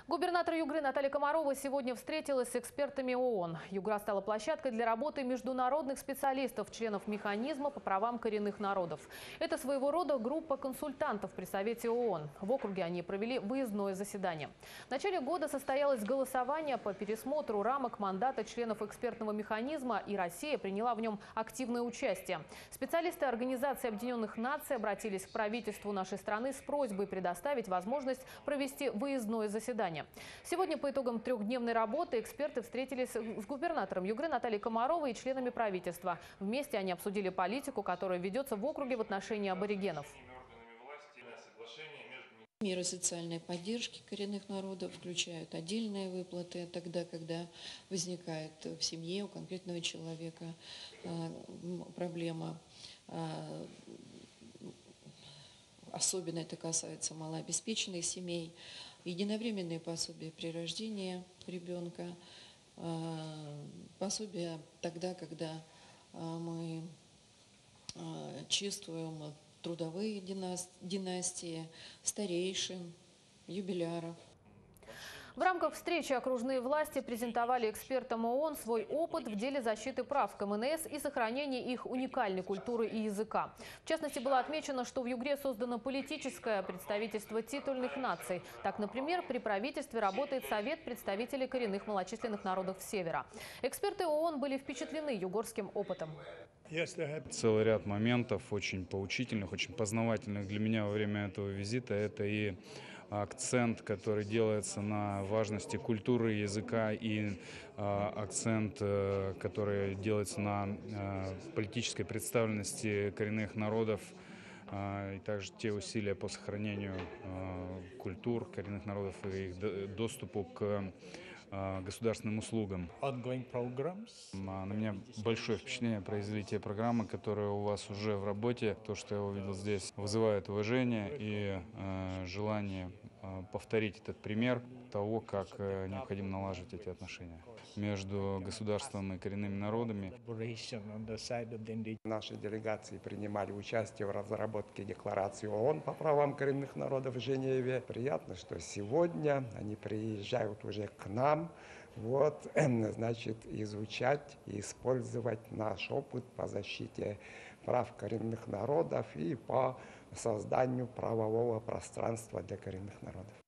Губернатор Югры Наталья Комарова сегодня встретилась с экспертами ООН. Югра стала площадкой для работы международных специалистов, членов механизма по правам коренных народов. Это своего рода группа консультантов при Совете ООН. В округе они провели выездное заседание. В начале года состоялось голосование по пересмотру рамок мандата членов экспертного механизма, и Россия приняла в нем активное участие. Специалисты Организации Объединенных Наций обратились к правительству нашей страны с просьбой предоставить возможность провести выездное заседание. Сегодня по итогам трехдневной работы эксперты встретились с губернатором Югры Натальей Комаровой и членами правительства. Вместе они обсудили политику, которая ведется в округе в отношении аборигенов. Меры социальной поддержки коренных народов включают отдельные выплаты тогда, когда возникает в семье у конкретного человека проблема. Особенно это касается малообеспеченных семей. Единовременные пособия при рождении ребенка, пособия тогда, когда мы чествуем трудовые династии, старейшин, юбиляров. В рамках встречи окружные власти презентовали экспертам ООН свой опыт в деле защиты прав КМНС и сохранения их уникальной культуры и языка. В частности, было отмечено, что в Югре создано политическое представительство титульных наций. Так, например, при правительстве работает Совет представителей коренных малочисленных народов Севера. Эксперты ООН были впечатлены югорским опытом. Целый ряд моментов очень поучительных, очень познавательных для меня во время этого визита. Это и акцент, который делается на важности культуры, языка, и акцент, который делается на политической представленности коренных народов, и также те усилия по сохранению культур коренных народов и их доступу к государственным услугам. На меня большое впечатление произвели те программы, которые у вас уже в работе. То, что я увидел здесь, вызывает уважение и желание повторить этот пример того, как необходимо налаживать эти отношения между государством и коренными народами. Наши делегации принимали участие в разработке декларации ООН по правам коренных народов в Женеве. Приятно, что сегодня они приезжают уже к нам, значит, изучать и использовать наш опыт по защите прав коренных народов и по созданию правового пространства для коренных народов.